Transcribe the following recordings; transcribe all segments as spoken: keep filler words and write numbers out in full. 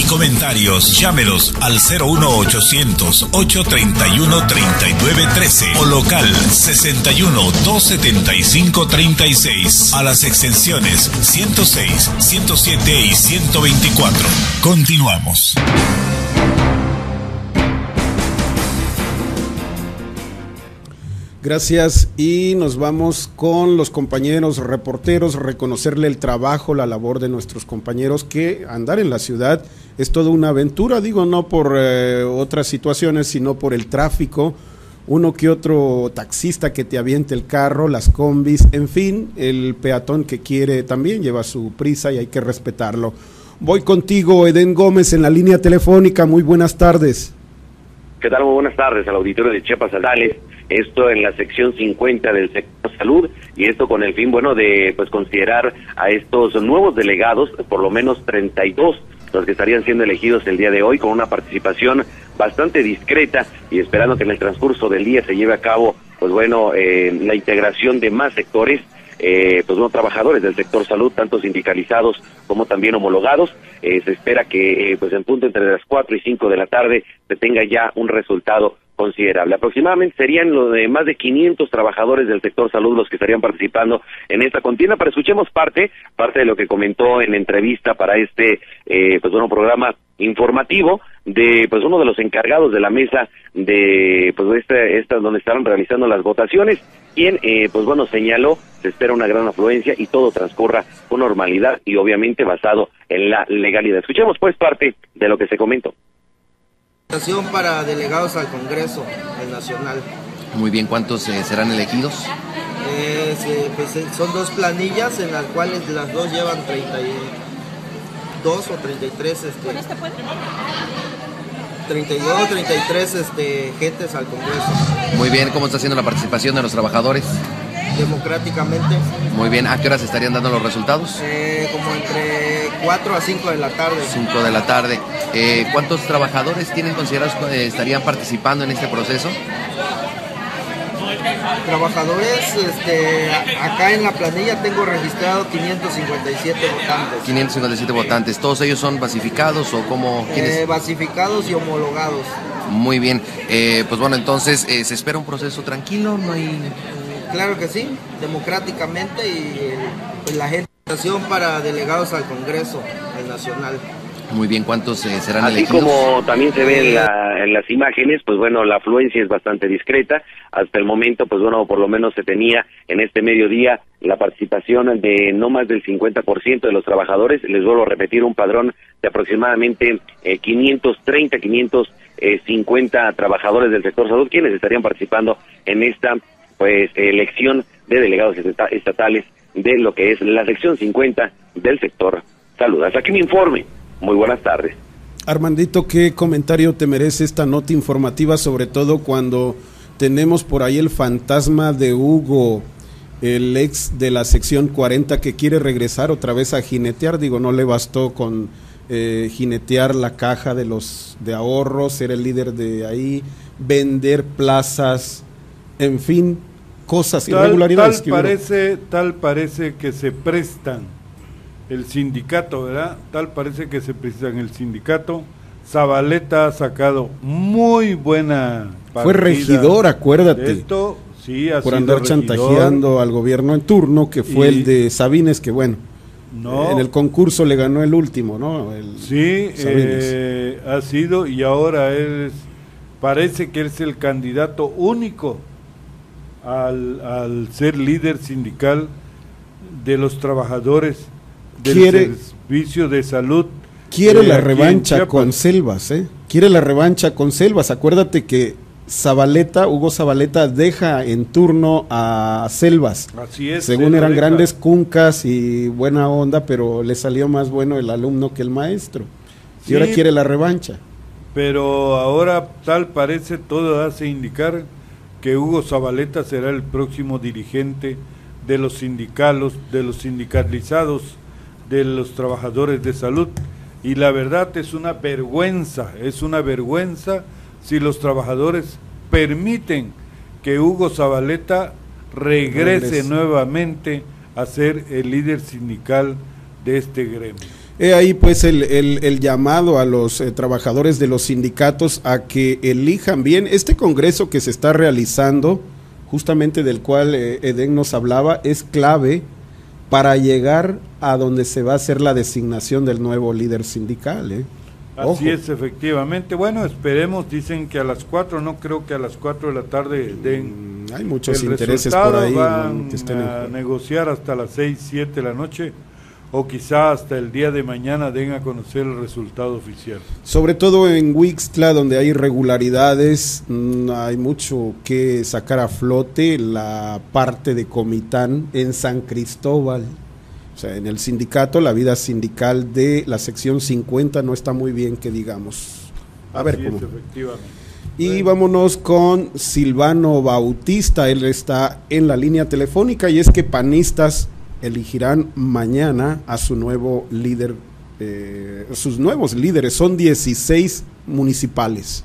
comentarios, llámelos al cero uno ochocientos, ochocientos treinta y uno, treinta y nueve trece o local sesenta y uno, doscientos setenta y cinco, treinta y seis a las extensiones ciento seis, ciento siete y ciento veinticuatro. Continuamos. Gracias, y nos vamos con los compañeros reporteros, reconocerle el trabajo, la labor de nuestros compañeros, que andar en la ciudad es toda una aventura, digo, no por eh, otras situaciones, sino por el tráfico, uno que otro taxista que te aviente el carro, las combis, en fin, el peatón que quiere también lleva su prisa y hay que respetarlo. Voy contigo, Edén Gómez, en la línea telefónica. Muy buenas tardes. ¿Qué tal? Muy buenas tardes al auditorio de Chiapas al Dale. Esto en la sección cincuenta del sector salud, y esto con el fin, bueno, de pues considerar a estos nuevos delegados, por lo menos treinta y dos, los que estarían siendo elegidos el día de hoy, con una participación bastante discreta, y esperando que en el transcurso del día se lleve a cabo, pues bueno, eh, la integración de más sectores, eh, pues bueno, trabajadores del sector salud, tanto sindicalizados como también homologados. Eh, se espera que, eh, pues en punto entre las cuatro y cinco de la tarde, se tenga ya un resultado considerable. Aproximadamente serían lo de más de quinientos trabajadores del sector salud los que estarían participando en esta contienda, pero escuchemos parte, parte de lo que comentó en entrevista para este, eh, pues bueno, programa informativo de, pues uno de los encargados de la mesa de, pues este, esta donde estarán realizando las votaciones, quien, eh, pues bueno, señaló, se espera una gran afluencia y todo transcurra con normalidad y obviamente basado en la legalidad. Escuchemos pues parte de lo que se comentó. Para delegados al Congreso el Nacional. Muy bien, ¿cuántos eh, serán elegidos? Eh, se, pues, son dos planillas en las cuales las dos llevan treinta y dos o treinta y tres este, ¿Con este puede? treinta y dos o treinta y tres este, gentes al Congreso. Muy bien, ¿cómo está haciendo la participación de los trabajadores? Democráticamente. Muy bien, ¿a qué horas estarían dando los resultados? Eh, como entre cuatro a cinco de la tarde. cinco de la tarde. Eh, ¿Cuántos trabajadores tienen considerados eh, estarían participando en este proceso? Trabajadores, este, acá en la planilla tengo registrado quinientos cincuenta y siete votantes. quinientos cincuenta y siete votantes, ¿todos ellos son basificados o cómo? Eh, basificados y homologados. Muy bien, eh, pues bueno, entonces, eh, ¿se espera un proceso tranquilo? ¿No hay...? Claro que sí, democráticamente, y pues, la gente para delegados al Congreso, al Nacional. Muy bien, ¿cuántos eh, serán Así elegidos? como también se ve en, la, en las imágenes, pues bueno, la afluencia es bastante discreta. Hasta el momento, pues bueno, por lo menos se tenía en este mediodía la participación de no más del cincuenta por ciento de los trabajadores. Les vuelvo a repetir, un padrón de aproximadamente eh, quinientos treinta, quinientos cincuenta trabajadores del sector salud, quienes estarían participando en esta pues elección de delegados estatales de lo que es la sección cincuenta del sector salud. Hasta aquí mi informe. Muy buenas tardes. Armandito, ¿qué comentario te merece esta nota informativa, sobre todo cuando tenemos por ahí el fantasma de Hugo, el ex de la sección cuarenta, que quiere regresar otra vez a jinetear? Digo, no le bastó con eh, jinetear la caja de los de ahorros, ser el líder de ahí, vender plazas, en fin, cosas, tal, irregularidades. Tal parece, tal parece que se prestan el sindicato, ¿verdad? Tal parece que se prestan el sindicato. Zabaleta ha sacado muy buena partida. Fue regidor, acuérdate. Esto, sí, ha por sido andar regidor, chantajeando al gobierno en turno, que fue y, el de Sabines, que bueno, no, en el concurso le ganó el último, ¿no? El sí, eh, ha sido, y ahora es, parece que es el candidato único al, al ser líder sindical de los trabajadores del quiere, servicio de salud. Quiere eh, la revancha con Selvas, ¿eh? Quiere la revancha con Selvas. Acuérdate que Zabaleta, Hugo Zabaleta, deja en turno a Selvas. Así es. Según eran grandes cuncas y buena onda, pero le salió más bueno el alumno que el maestro. Y sí, ahora quiere la revancha. Pero ahora tal parece, todo hace indicar que Hugo Zabaleta será el próximo dirigente de los sindicalos, de los sindicalizados, de los trabajadores de salud, y la verdad es una vergüenza, es una vergüenza si los trabajadores permiten que Hugo Zabaleta regrese, regrese nuevamente a ser el líder sindical de este gremio. He ahí pues el, el, el llamado a los eh, trabajadores de los sindicatos a que elijan bien este congreso que se está realizando, justamente del cual eh, Edén nos hablaba, es clave para llegar a donde se va a hacer la designación del nuevo líder sindical. ¿eh? Ojo. Así es, efectivamente. Bueno, esperemos, dicen que a las cuatro, no creo que a las cuatro de la tarde den. Mm, hay muchos el intereses por ahí. Van que estén a en... negociar hasta las seis, siete de la noche, o quizá hasta el día de mañana den a conocer el resultado oficial. Sobre todo en Huixtla, donde hay irregularidades, mmm, hay mucho que sacar a flote. La parte de Comitán en San Cristóbal, o sea, en el sindicato, la vida sindical de la sección cincuenta no está muy bien, que digamos. A Así ver es, cómo. efectivamente. Y Bueno. vámonos con Silvano Bautista, él está en la línea telefónica, y es que panistas elegirán mañana a su nuevo líder, eh, sus nuevos líderes, son dieciséis municipales.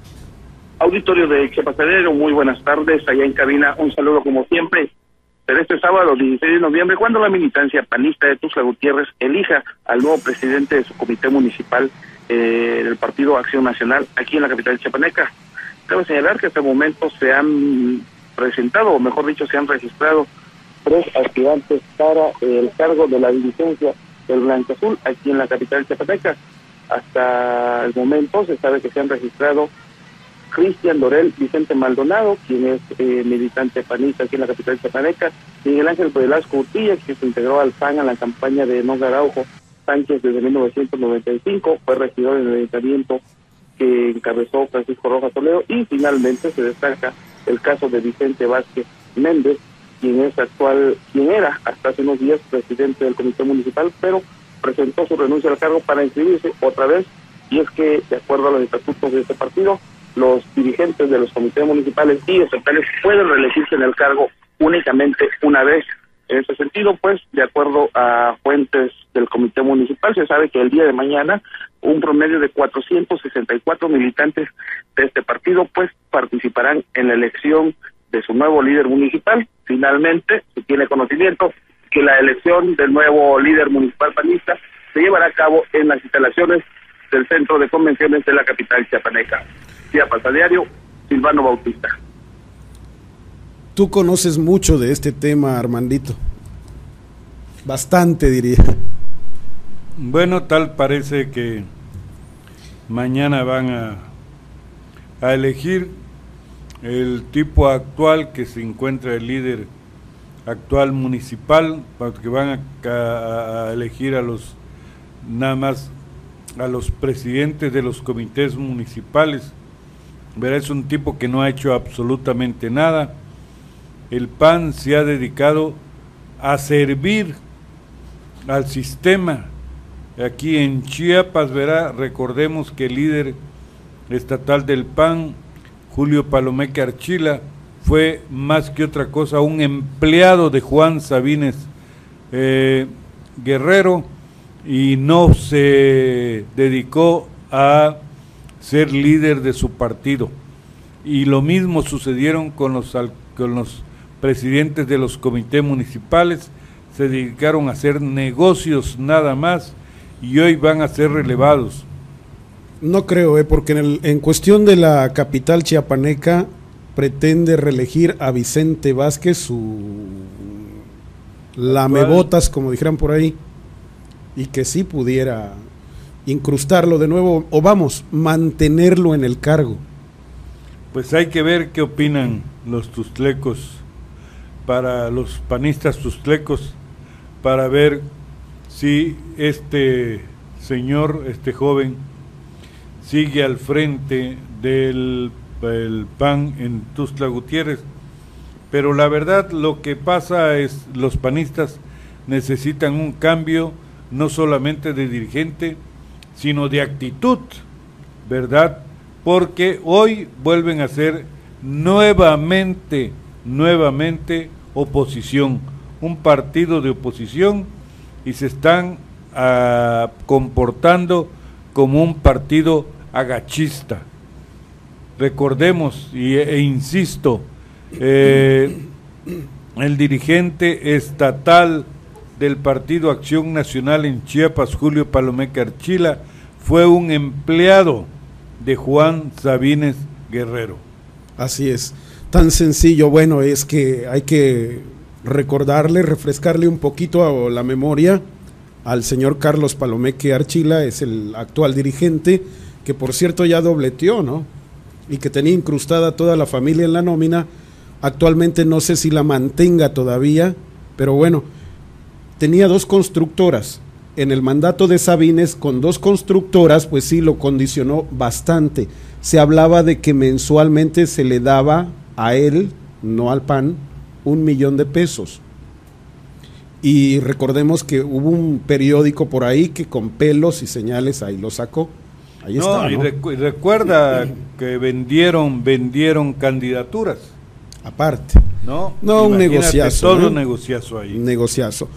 Auditorio de Chiapas Diario, muy buenas tardes, allá en cabina, un saludo como siempre. Pero este sábado, dieciséis de noviembre, cuando la militancia panista de Tuxtla Gutiérrez elija al nuevo presidente de su comité municipal eh, del Partido Acción Nacional aquí en la capital chiapaneca. Cabe señalar que hasta el momento se han presentado, o mejor dicho, se han registrado tres aspirantes para el cargo de la dirigencia del Blanquiazul aquí en la capital chiapaneca. Hasta el momento se sabe que se han registrado Cristian Dorel Vicente Maldonado, quien es eh, militante panista aquí en la capital chiapaneca, Miguel Ángel Velasco Urtilla, que se integró al P A N a la campaña de Noga Araujo Sánchez desde mil novecientos noventa y cinco, fue regidor en el ayuntamiento que encabezó Francisco Rojas Toledo, y finalmente se destaca el caso de Vicente Vázquez Méndez, quien es actual, quien era hasta hace unos días presidente del comité municipal, pero presentó su renuncia al cargo para inscribirse otra vez, y es que, de acuerdo a los estatutos de este partido, los dirigentes de los comités municipales y estatales pueden reelegirse en el cargo únicamente una vez. En ese sentido, pues, de acuerdo a fuentes del comité municipal, se sabe que el día de mañana un promedio de cuatrocientos sesenta y cuatro militantes de este partido, pues, participarán en la elección de su nuevo líder municipal. Finalmente, se tiene conocimiento que la elección del nuevo líder municipal panista se llevará a cabo en las instalaciones del Centro de Convenciones de la capital chiapaneca. Chiapas a Diario, Silvano Bautista. Tú conoces mucho de este tema, Armandito. Bastante, diría. Bueno, tal parece que mañana van a, a elegir el tipo actual que se encuentra el líder actual municipal, porque van a, a, a elegir a los, nada más, a los presidentes de los comités municipales. Verá, es un tipo que no ha hecho absolutamente nada. El P A N se ha dedicado a servir al sistema. Aquí en Chiapas, verá, recordemos que el líder estatal del P A N, Julio Palomeque Archila, fue más que otra cosa un empleado de Juan Sabines eh, Guerrero, y no se dedicó a ser líder de su partido. Y lo mismo sucedieron con los, con los presidentes de los comités municipales, se dedicaron a hacer negocios nada más, y hoy van a ser relevados. No creo, eh, porque en, el, en cuestión de la capital chiapaneca pretende reelegir a Vicente Vázquez, su lamebotas, como dijeran por ahí, y que sí pudiera incrustarlo de nuevo, o vamos, mantenerlo en el cargo. Pues hay que ver qué opinan los tustlecos, para los panistas tustlecos, para ver si este señor, este joven, sigue al frente del el P A N en Tuxtla Gutiérrez. Pero la verdad, lo que pasa es, los panistas necesitan un cambio, no solamente de dirigente, sino de actitud, ¿verdad? Porque hoy vuelven a ser nuevamente, nuevamente oposición, un partido de oposición, y se están uh, comportando como un partido agachista. Recordemos, y, e insisto, eh, el dirigente estatal del Partido Acción Nacional en Chiapas, Julio Palomeque Archila, fue un empleado de Juan Sabines Guerrero. Así es, tan sencillo. Bueno, es que hay que recordarle, refrescarle un poquito a la memoria al señor Carlos Palomeque Archila, es el actual dirigente, que por cierto ya dobleteó, ¿no? Y que tenía incrustada toda la familia en la nómina. Actualmente no sé si la mantenga todavía, pero bueno, tenía dos constructoras. En el mandato de Sabines, con dos constructoras, pues sí lo condicionó bastante. Se hablaba de que mensualmente se le daba a él, no al P A N, un millón de pesos. Y recordemos que hubo un periódico por ahí que con pelos y señales ahí lo sacó. Ahí no, está, ¿no? Y recu recuerda que vendieron, vendieron candidaturas. Aparte. No, no un negociazo. Todo ¿eh? un negociazo ahí. Un negociazo.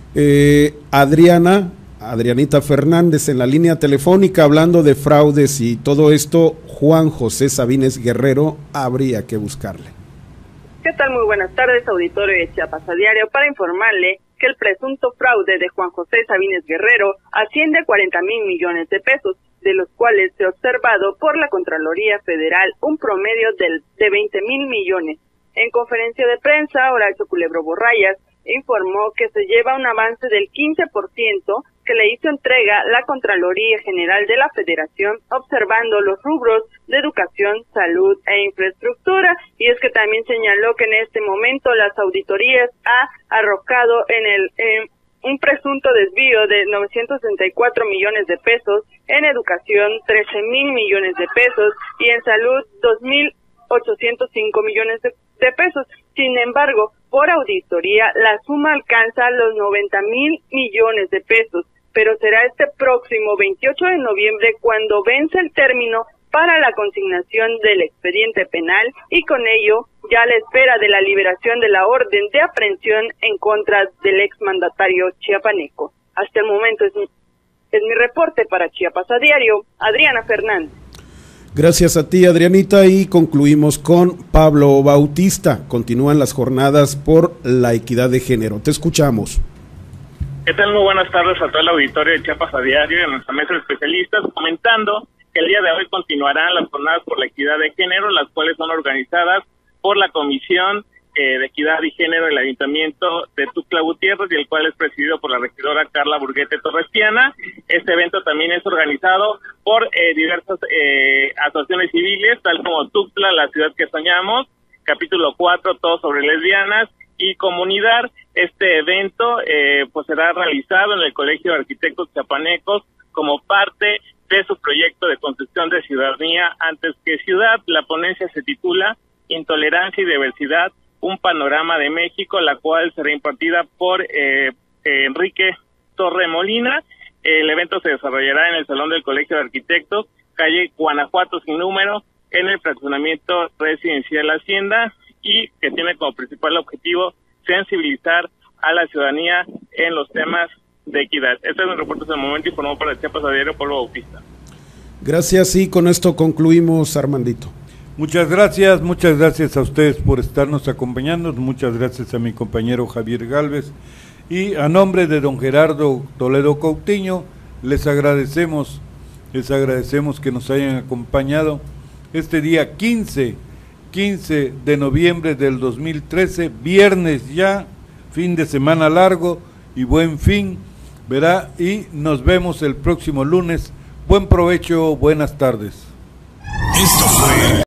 Eh, Adriana, Adrianita Fernández en la línea telefónica hablando de fraudes y todo esto. Juan José Sabines Guerrero, habría que buscarle. ¿Qué tal? Muy buenas tardes, auditorio de Chiapas a Diario, para informarle que el presunto fraude de Juan José Sabines Guerrero asciende a cuarenta mil millones de pesos, de los cuales se ha observado por la Contraloría Federal un promedio del, de veinte mil millones. En conferencia de prensa, Horacio Culebro Borrayas informó que se lleva un avance del quince por ciento que le hizo entrega la Contraloría General de la Federación, observando los rubros de educación, salud e infraestructura, y es que también señaló que en este momento las auditorías ha arrojado en el en un presunto desvío de novecientos sesenta y cuatro millones de pesos, en educación trece mil millones de pesos y en salud dos mil ochocientos cinco millones de, de pesos. Sin embargo, por auditoría, la suma alcanza los noventa mil millones de pesos, pero será este próximo veintiocho de noviembre cuando vence el término para la consignación del expediente penal y con ello ya a la espera de la liberación de la orden de aprehensión en contra del exmandatario chiapaneco. Hasta el momento es mi, es mi reporte para Chiapas a Diario, Adriana Fernández. Gracias a ti, Adrianita, y concluimos con Pablo Bautista. Continúan las jornadas por la equidad de género. Te escuchamos. ¿Qué tal? Muy buenas tardes a todo el auditorio de Chiapas a Diario y a nuestra mesa de especialistas, comentando que el día de hoy continuarán las jornadas por la equidad de género, las cuales son organizadas por la Comisión eh, de Equidad y Género del Ayuntamiento de Tuxtla Gutiérrez, y el cual es presidido por la regidora Carla Burguete Torrestiana. Este evento también es organizado por eh, diversas eh, asociaciones civiles, tal como Tuxtla, la ciudad que soñamos, capítulo cuatro, todo sobre lesbianas, y Comunidad. Este evento eh, pues será realizado en el Colegio de Arquitectos Chiapanecos como parte de su proyecto de construcción de ciudadanía antes que ciudad. La ponencia se titula Intolerancia y Diversidad, un panorama de México, la cual será impartida por eh, Enrique Torremolina. El evento se desarrollará en el Salón del Colegio de Arquitectos, calle Guanajuato sin número, en el fraccionamiento residencial Hacienda, y que tiene como principal objetivo sensibilizar a la ciudadanía en los temas de equidad. Este es un reporte hasta el momento, informó para Chiapas a Diario Pablo Bautista. Gracias, y con esto concluimos, Armandito. Muchas gracias, muchas gracias a ustedes por estarnos acompañando, muchas gracias a mi compañero Javier Gálvez, y a nombre de don Gerardo Toledo Coutinho, les agradecemos, les agradecemos que nos hayan acompañado este día quince de noviembre del dos mil trece, viernes ya, fin de semana largo y buen fin, verá, y nos vemos el próximo lunes. Buen provecho, buenas tardes. Esto fue